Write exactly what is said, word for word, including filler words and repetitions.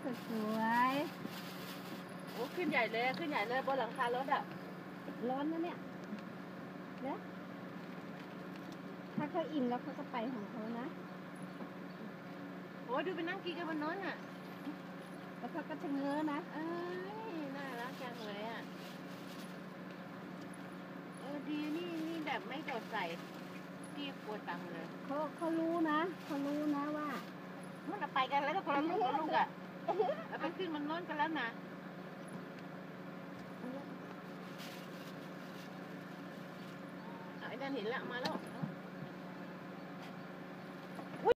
สวยโอ้ขึ้นใหญ่เลยขึ้นใหญ่เลยบนหลังคารถอ่ะร้อนนะเนี่ยเนี่ยถ้าเขาอิ่มแล้วเขาก็ไปของเขานะโอ้ดูไปนั่งกินกันบนโน้นอ่ะแล้วเขาก็ชะเง้อนะเอ้ยน่ารักจังเลยอ่ะเออดีนี่นี่แบบไม่สดใสพี่กลัวตังเลยเขาเขารู้นะเขารู้นะว่ามันไปกันแล้วคนละลูกคนละลูกอ่ะแล้วไปขึ้นมันโน้นกันแล้วนะไอ้ดันเห็นละมาแล้ว